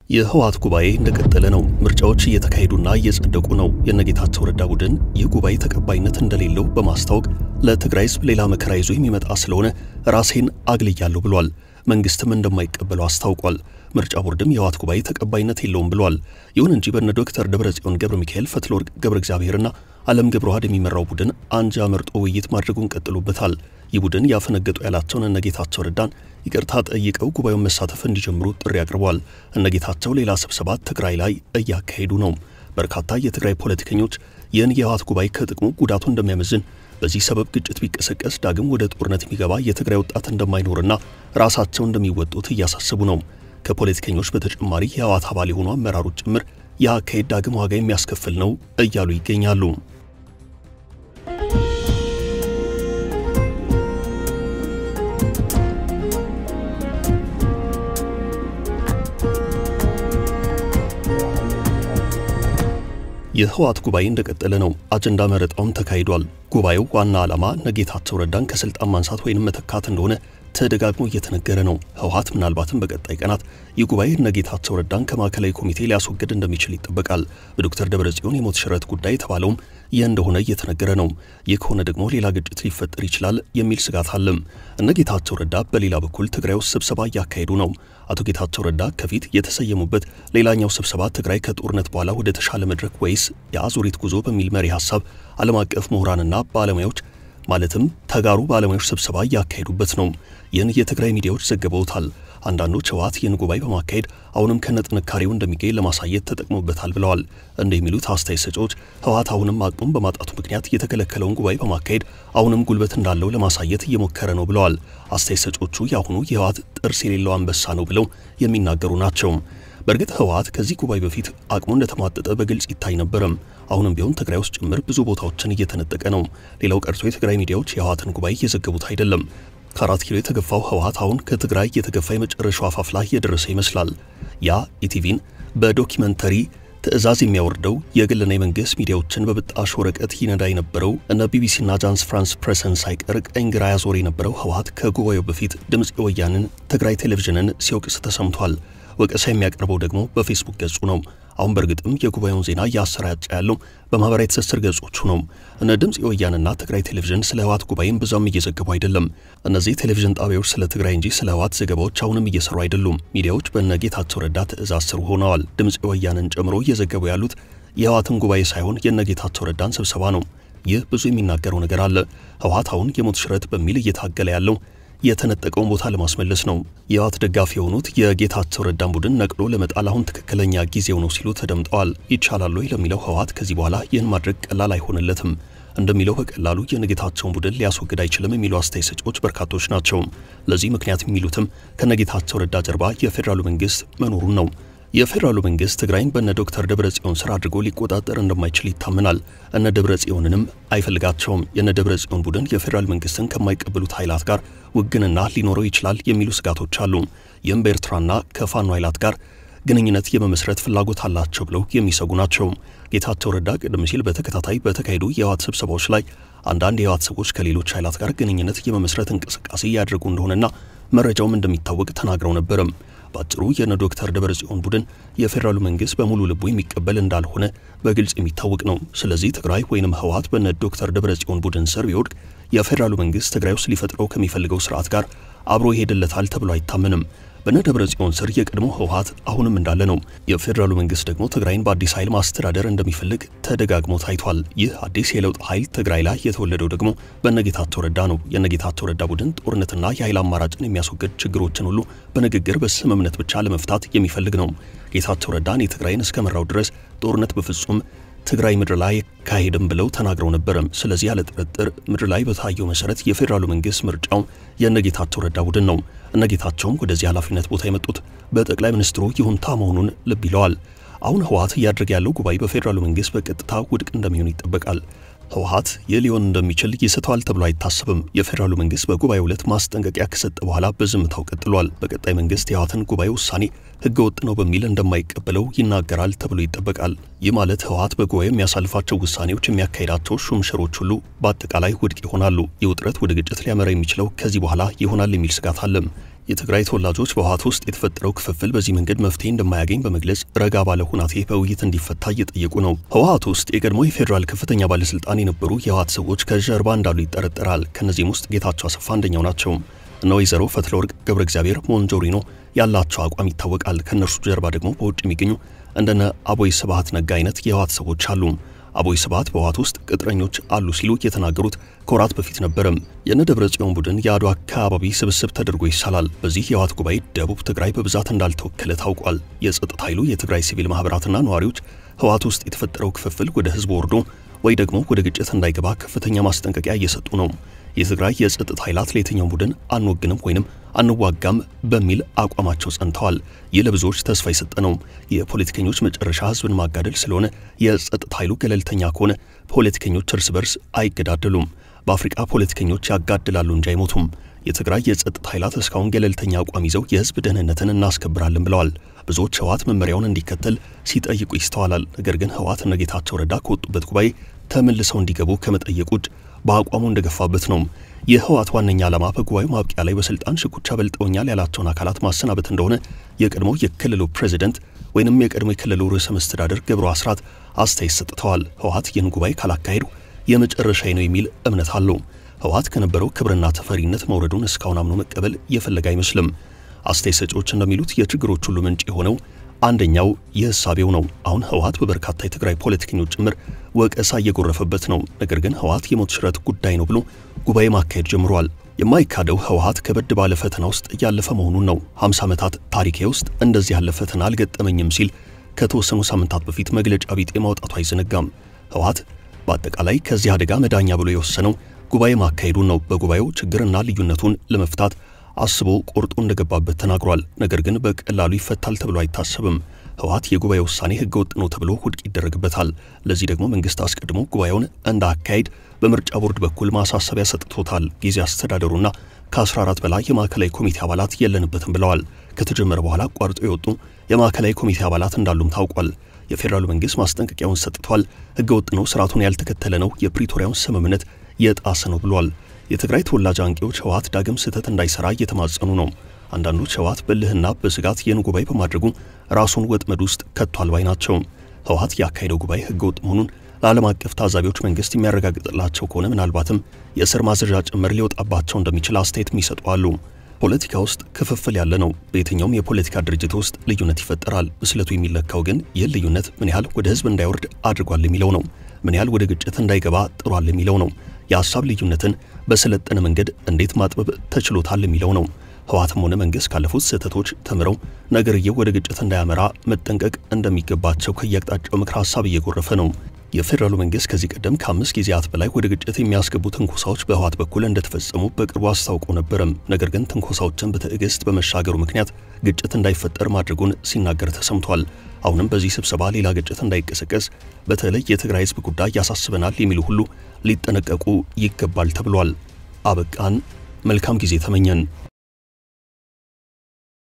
የህወሓት ጉባኤ እንደቀጠለ ነው። ምርጫዎች እየተካሄዱና እየጸደቁ ነው። የነጌታቸው ረዳ ቡድን የጉባኤ ተቀባይነት እንደሌለው በማስታወቅ ለትግራይ ህዝብ ሌላ መከራ ይዞ የሚመጣ ስለሆነ ራሴን አግልያለሁ ብሏል። መንግስትም እንደማይቀበለው አስታውቋል። ምርጫ ቦርድም የህወሓት ጉባኤ ተቀባይነት የለውም ብሏል። ይሁን እንጂ በነ ዶክተር ደብረጽዮን ገብረ ሚካኤል ፈትለወርቅ ገብረ እግዚአብሔርና ዓለም ገብረ ዋህድ የሚመራው ቡድን አንጃ መርጦ ውይይት ማድረጉን ቀጥሎበታል። የቡድን ያፈነገጡ ያላቸውን ነጌታቸው ረዳን ይቅርታ ጠይቀው ጉባኤውን መሳተፍ እንዲጀምሩ ጥሪ አቅርበዋል። ነጌታቸው ሌላ ስብሰባ ትግራይ ላይ እያካሄዱ ነው። በርካታ የትግራይ ፖለቲከኞች የህወሓት ጉባኤ ከጥቅሙ ጉዳቱ እንደሚያመዝን በዚህ ሰበብ ግጭት ቢቀሰቀስ ዳግም ወደ ጦርነት የሚገባ የትግራይ ወጣት እንደማይኖርና ራሳቸው እንደሚወጡት እያሳሰቡ ነው። ከፖለቲከኞች በተጨማሪ የህወሓት አባል የሆኑ አመራሮች ጭምር ያካሄድ ዳግም ዋጋ የሚያስከፍል ነው እያሉ ይገኛሉ። የህወሓት ጉባኤ እንደቀጠለ ነው። አጀንዳ መረጣውም ተካሂዷል። ጉባኤው ዋና ዓላማ ነጌታቸው ረዳን ከስልጣን ማንሳት ወይንም መተካት እንደሆነ ተደጋግሞ እየተነገረ ነው። ህወሓት ምናልባትም በቀጣይ ቀናት የጉባኤ ነጌታቸው ረዳን ከማዕከላዊ ኮሚቴ ሊያስወግድ እንደሚችል ይጠበቃል። በዶክተር ደብረጽዮን የሞት ሽረት ጉዳይ የተባለውም እንደሆነ እየተነገረ ነው። ይህ ከሆነ ደግሞ ሌላ ግጭት ሊፈጠር ይችላል የሚል ስጋት አለ። ነጌታቸው ረዳ በሌላ በኩል ትግራይ ውስጥ ስብሰባ እያካሄዱ ነው። አቶ ጌታቸው ረዳ ከፊት የተሰየሙበት ሌላኛው ስብሰባ ትግራይ ከጦርነት በኋላ ወደ ተሻለ መድረክ ወይስ የአዙሪት ጉዞ በሚል መሪ ሐሳብ ዓለም አቀፍ ምሁራንና ባለሙያዎች ማለትም ተጋሩ ባለሙያዎች ስብሰባ ያካሄዱበት ነው። ይህን የትግራይ ሚዲያዎች ዘግበውታል። አንዳንዶች ህወሓት ይህን ጉባኤ በማካሄድ አሁንም ከነጥንካሬው እንደሚገኝ ለማሳየት ተጠቅሞበታል ብለዋል። እንደሚሉት አስተያየት ሰጪዎች ህወሓት አሁንም አቅሙን በማጣቱ ምክንያት የተከለከለውን ጉባኤ በማካሄድ አሁንም ጉልበት እንዳለው ለማሳየት እየሞከረ ነው ብለዋል። አስተያየት ሰጪዎቹ ያሁኑ የህወሓት ጥርስ የሌለው አንበሳ ነው ብለው የሚናገሩ ናቸው። በርግጥ ህወሓት ከዚህ ጉባኤ በፊት አቅሙ እንደተማጠጠ በግልጽ ይታይ ነበርም። አሁንም ቢሆን ትግራይ ውስጥ ጭምር ብዙ ቦታዎችን እየተነጠቀ ነው። ሌላው ቀርቶ የትግራይ ሚዲያዎች የህወሓትን ጉባኤ እየዘገቡት አይደለም። ከ4 ኪሎ የተገፋው ህወሓት አሁን ከትግራይ የተገፋ የመጨረሻው አፋፍ ላይ የደረሰ ይመስላል። ያ ኢቲቪን በዶኪመንተሪ ትዕዛዝ የሚያወርደው የግልና የመንግስት ሚዲያዎችን በብጣሽ ወረቀት ይነዳ የነበረው እነ ቢቢሲና አጃንስ ፍራንስ ፕሬስን ሳይቀር ቀኝ ግራ ያዞር የነበረው ህወሓት ከጉባኤው በፊት ድምጽ ወያንን ትግራይ ቴሌቪዥንን ሲወቅስ ተሰምቷል። ወቀሳ የሚያቀርበው ደግሞ በፌስቡክ ገጹ ነው። አሁን በርግጥም የጉባኤውን ዜና ያሰራጨ ያለው በማህበራዊ ትስስር ገጾቹ ነው። እነ ድምጽ ወያንና ትግራይ ቴሌቪዥን ስለ ህወሓት ጉባኤም ብዙም እየዘገቡ አይደለም። እነዚህ ቴሌቪዥን ጣቢያዎች ስለ ትግራይ እንጂ ስለ ህወሓት ዘገባዎች አሁንም እየሰሩ አይደሉም። ሚዲያዎች በነጌታቸው ረዳ ትዕዛዝ ስር ሆነዋል። ድምጽ ወያንን ጨምሮ እየዘገቡ ያሉት የህወሓትን ጉባኤ ሳይሆን የነጌታቸው ረዳን ስብሰባ ነው። ይህ ብዙ የሚናገረው ነገር አለ። ህወሓት አሁን የሞት ሽረት በሚል እየታገለ ያለው የተነጠቀውን ቦታ ለማስመለስ ነው። የህወሓት ደጋፊ የሆኑት የጌታቸው ረዳን ቡድን ነቅሎ ለመጣል አሁን ትክክለኛ ጊዜው ነው ሲሉ ተደምጠዋል። ይቻላል ወይ ለሚለው ህወሓት ከዚህ በኋላ ይህን ማድረግ ቀላል አይሆንለትም። እንደሚለው በቀላሉ የነጌታቸውን ቡድን ሊያስወግድ አይችልም የሚሉ አስተያየት ሰጪዎች በርካቶች ናቸው። ለዚህ ምክንያት የሚሉትም ከነጌታቸው ረዳ ጀርባ የፌደራሉ መንግስት መኖሩን ነው። የፌደራሉ መንግስት ትግራይን በነ ዶክተር ደብረጽዮን ስር አድርጎ ሊቆጣጠር እንደማይችል ይታመናል። እነ ደብረጽዮንንም አይፈልጋቸውም። የነ ደብረጽዮን ቡድን የፌደራል መንግስትን ከማይቀበሉት ኃይላት ጋር ውግንና ሊኖረው ይችላል የሚሉ ስጋቶች አሉ። ይህም በኤርትራና ከፋኖ ኃይላት ጋር ግንኙነት የመመስረት ፍላጎት አላቸው ብለው የሚሰጉ ናቸው። ጌታቸው ረዳ ቀደም ሲል በተከታታይ በተካሄዱ የህወሓት ስብሰባዎች ላይ አንዳንድ የህወሓት ሰዎች ከሌሎች ኃይላት ጋር ግንኙነት የመመስረት እንቅስቃሴ ያደርጉ እንደሆነና መረጃውም እንደሚታወቅ ተናግረው ነበርም። ባጭሩ የነ ዶክተር ደብረጽዮን ቡድን የፌደራሉ መንግስት በሙሉ ልቡ የሚቀበል እንዳልሆነ በግልጽ የሚታወቅ ነው። ስለዚህ ትግራይ ወይንም ህወሓት በነ ዶክተር ደብረጽዮን ቡድን ስር ቢወድቅ የፌደራሉ መንግስት ትግራይ ውስጥ ሊፈጥረው ከሚፈልገው ስርዓት ጋር አብሮ ይሄድለታል ተብሎ አይታመንም። በነ ደብረጽዮን ስር የቀድሞ ህወሓት አሁንም እንዳለ ነው። የፌደራሉ መንግስት ደግሞ ትግራይን በአዲስ ኃይል ማስተዳደር እንደሚፈልግ ተደጋግሞ ታይቷል። ይህ አዲስ የለውጥ ኃይል ትግራይ ላይ የተወለደው ደግሞ በነጌታቸው ረዳ ነው። የነጌታቸው ረዳ ቡድን ጦርነትና የኃይል አማራጭን የሚያስወግድ ችግሮችን ሁሉ በንግግር በስምምነት ብቻ ለመፍታት የሚፈልግ ነው። ጌታቸው ረዳን የትግራይን እስከመራው ድረስ ጦርነት በፍጹም ትግራይ ምድር ላይ ካሄድም ብለው ተናግረው ነበር። ስለዚህ ያለ ጥርጥር ምድር ላይ በታየው መሰረት የፌደራሉ መንግስት ምርጫው የነጌታቸው ረዳ ቡድን ነው። እነጌታቸውም ወደዚህ ኃላፊነት ቦታ የመጡት በጠቅላይ ሚኒስትሩ ይሁንታ መሆኑን ልብ ይለዋል። አሁን ህወሓት እያደረገ ያለው ጉባኤ በፌደራሉ መንግስት በቀጥታ ውድቅ እንደሚሆን ይጠበቃል። ህወሓት የሊዮን እንደሚችል ይስተዋል ተብሎ አይታሰብም። የፌደራሉ መንግስት በጉባኤው ዕለት ማስጠንቀቂያ ከሰጠ በኋላ በዝምታው ቀጥሏል። በቀጣይ መንግስት የህወሓትን ጉባኤ ውሳኔ ህገ ወጥ ነው በሚል እንደማይቀበለው ይናገራል ተብሎ ይጠበቃል። ይህ ማለት ህወሓት በጉባኤው የሚያሳልፋቸው ውሳኔዎች የሚያካሂዳቸው ሹምሽሮች ሁሉ በአጠቃላይ ውድቅ ይሆናሉ። የውጥረት ወደ ግጭት ሊያመራ የሚችለው ከዚህ በኋላ ይሆናል የሚል ስጋት አለ። የትግራይ ተወላጆች በህወሓት ውስጥ የተፈጠረው ክፍፍል በዚህ መንገድ መፍትሄ እንደማያገኝ በመግለጽ ረጋ ባለ ሁናቴ በውይይት እንዲፈታ እየጠየቁ ነው። ህወሓት ውስጥ የቀድሞ የፌዴራል ከፍተኛ ባለስልጣን የነበሩ የህወሓት ሰዎች ከጀርባ እንዳሉ ይጠረጠራል። ከነዚህም ውስጥ ጌታቸው አሰፋ አንደኛው ናቸው። እነ ወይዘሮ ፈትለወርቅ ገብረ እግዚአብሔር ሞንጆሪኖ ያላቸው አቋም ይታወቃል። ከነርሱ ጀርባ ደግሞ በውጭ የሚገኙ እንደነ አቦይ ስብሃት ነጋ አይነት የህወሓት ሰዎች አሉ። አቦይ ስብሃት በህወሓት ውስጥ ቅጥረኞች አሉ ሲሉ የተናገሩት ከወራት በፊት ነበርም። የነ ደብረጽዮን ቡድን የአድዋ አካባቢ ስብስብ ተደርጎ ይሳላል። በዚህ የህወሓት ጉባኤ ደቡብ ትግራይ በብዛት እንዳልተወከለ ታውቋል። የጸጥታ ኃይሉ የትግራይ ሲቪል ማህበራትና ነዋሪዎች ህወሓት ውስጥ የተፈጠረው ክፍፍል ወደ ህዝቡ ወርዶ ወይ ደግሞ ወደ ግጭት እንዳይገባ ከፍተኛ ማስጠንቀቂያ እየሰጡ ነው። የትግራይ የጸጥታ ኃይላት ለየትኛው ቡድን አንወግንም ወይንም አንዋጋም በሚል አቋማቸው ጸንተዋል። ይህ ለብዙዎች ተስፋ የሰጠ ነው። የፖለቲከኞች መጨረሻ ህዝብን ማጋደል ስለሆነ የጸጥታ ኃይሉ ገለልተኛ ከሆነ ፖለቲከኞች እርስ በርስ አይገዳደሉም። በአፍሪካ ፖለቲከኞች ያጋድላሉ እንጂ አይሞቱም። የትግራይ የጸጥታ ኃይላት እስካሁን ገለልተኛ አቋም ይዘው የህዝብ ደህንነትን እናስከብራለን ብለዋል። ብዙዎች ህወሓት መመሪያውን እንዲከተል ሲጠይቁ ይስተዋላል። ነገር ግን ህወሓት እነ ጌታቸው ረዳ ከወጡበት ጉባኤ ተመልሰው እንዲገቡ ከመጠየቅ ውጭ በአቋሙ እንደገፋበት ነው። የህወሓት ዋነኛ ዓላማ በጉባኤው ማብቂያ ላይ በስልጣን ሽኩቻ በልጠውኛል ያላቸውን አካላት ማሰናበት እንደሆነ የቀድሞ የክልሉ ፕሬዝዳንት ወይንም የቀድሞ የክልሉ ርዕሰ መስተዳድር ገብሩ አስራት አስተያየት ሰጥተዋል። ህወሓት ይህን ጉባኤ ካላካሄዱ የመጨረሻዬ ነው የሚል እምነት አለው። ህወሓት ከነበረው ክብርና ተፈሪነት መውረዱን እስካሁን አምኖ መቀበል የፈለገ አይመስልም። አስተያየት ሰጪዎች እንደሚሉት የችግሮች ሁሉ ምንጭ የሆነው አንደኛው የህሳቤው ነው። አሁን ህወሓት በበርካታ የትግራይ ፖለቲከኞች ጭምር ወቀሳ እየጎረፈበት ነው። ነገር ግን ህወሓት የሞት ሽረት ጉዳይ ነው ብሎ ጉባኤ ማካሄድ ጀምሯል። የማይካደው ህወሓት ከበድ ባለ ፈተና ውስጥ ያለፈ መሆኑን ነው። 50 ዓመታት ታሪኬ ውስጥ እንደዚህ ያለ ፈተና አልገጠመኝም ሲል ከተወሰኑ ሳምንታት በፊት መግለጫ ቢጤ ማውጣቱ አይዘነጋም። ህወሓት በአጠቃላይ ከዚህ አደጋ መዳኛ ብሎ የወሰነው ጉባኤ ማካሄዱን ነው። በጉባኤው ችግርና ልዩነቱን ለመፍታት አስቦ ቆርጦ እንደገባበት ተናግሯል። ነገር ግን በቀላሉ ይፈታል ተብሎ አይታሰብም። ህወሓት የጉባኤ ውሳኔ ህገወጥ ነው ተብሎ ውድቅ ይደረግበታል። ለዚህ ደግሞ መንግስት አስቀድሞ ጉባኤውን እንዳካሄድ በምርጫ ቦርድ በኩል ማሳሰቢያ ሰጥቶታል። ጊዜ አስተዳደሩና ከ14 በላይ የማዕከላዊ ኮሚቴ አባላት የለንበትም ብለዋል። ከተጀመረ በኋላ ቋርጦ የወጡ የማዕከላዊ ኮሚቴ አባላት እንዳሉም ታውቋል። የፌዴራሉ መንግስት ማስጠንቀቂያውን ሰጥቷል። ህገወጥ ነው፣ ስርዓቱን ያልተከተለ ነው፣ የፕሪቶሪያውን ስምምነት የጣሰ ነው ብሏል። የትግራይ ተወላጅ አንቂዎች ህወሓት ዳግም ስህተት እንዳይሰራ እየተማጸኑ ነው። አንዳንዶች ህወሓት በልህና በስጋት ይህን ጉባኤ በማድረጉ ራሱን ወጥመድ ውስጥ ከቷል ባይ ናቸው። ህወሓት ያካሄደው ጉባኤ ህገወጥ መሆኑን ለዓለም አቀፍ ታዛቢዎች መንግስት የሚያረጋግጥላቸው ከሆነ ምናልባትም የእስር ማዘዣ ጭምር ሊወጣባቸው እንደሚችል አስተያየት የሚሰጡ አሉ። ፖለቲካ ውስጥ ክፍፍል ያለ ነው። በየትኛውም የፖለቲካ ድርጅት ውስጥ ልዩነት ይፈጠራል። ብስለቱ የሚለካው ግን ይህ ልዩነት ምን ያህል ወደ ህዝብ እንዳይወርድ አድርጓል የሚለው ነው። ምን ያህል ወደ ግጭት እንዳይገባ ጥሯል የሚለው ነው። የሐሳብ ልዩነትን በሰለጠነ መንገድ እንዴት ማጥበብ ተችሎታል የሚለው ነው። ህወሓትም ሆነ መንግስት ካለፉት ስህተቶች ተምረው ነገርየው ወደ ግጭት እንዳያመራ መጠንቀቅ እንደሚገባቸው ከየአቅጣጫው ምክር ሐሳብ እየጎረፈ ነው። የፌዴራሉ መንግስት ከዚህ ቀደም ከ5 ጊዜያት በላይ ወደ ግጭት የሚያስገቡ ትንኮሳዎች በህወሓት በኩል እንደተፈጸሙ በቅርቡ አስታውቆ ነበርም። ነገር ግን ትንኮሳዎችን በትዕግስት በመሻገሩ ምክንያት ግጭት እንዳይፈጠር ማድረጉን ሲናገር ተሰምቷል። አሁንም በዚህ ስብሰባ ሌላ ግጭት እንዳይቀሰቀስ በተለይ የትግራይ ህዝብ ጉዳይ ያሳስበናል የሚሉ ሁሉ ሊጠነቀቁ ይገባል ተብሏል። አበቃን። መልካም ጊዜ ተመኘን።